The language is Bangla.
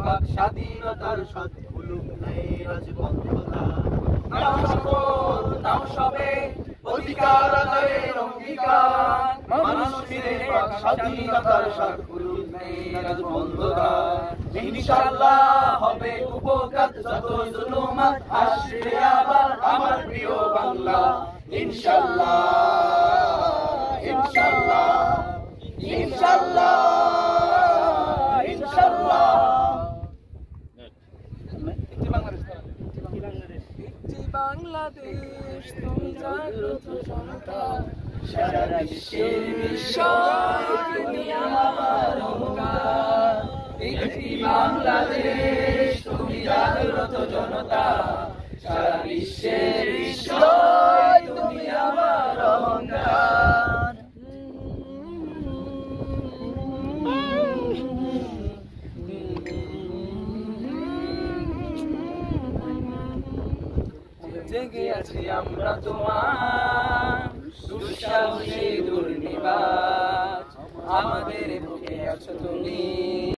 বাক স্বাধীনতার স্বাদ ভুলুক নাই রাজবন্ধতা। নাও শপথ নাও সবে অধিকার আদায়ের অঙ্গীকার, মানুষ ফিরে বাক স্বাধীনতার স্বাদ ভুলুক নাই রাজবন্ধতা। ইনশাআল্লাহ হবে উপকার যত জুলুমাত আসবে আবার আমার প্রিয় বাংলা। ইনশাআল্লাহ ইনশাআল্লাহ ইনশাআল্লাহ ইনশাআল্লাহ। একটি বাংলাদেশ তুমি জাগ্রত জনতা, সারা বিশ্বের বিস্ময় তুমি আমার অহংকার। একটি বাংলাদেশ তুমি জাগ্রত জনতা, সারা বিশ্বের বিস্ময় তুমি আমার অহংকার। জেগে আছি আমরা তোমার দুঃসাহসী দুর্নিবার, আমাদের বুকে আছো তুমি।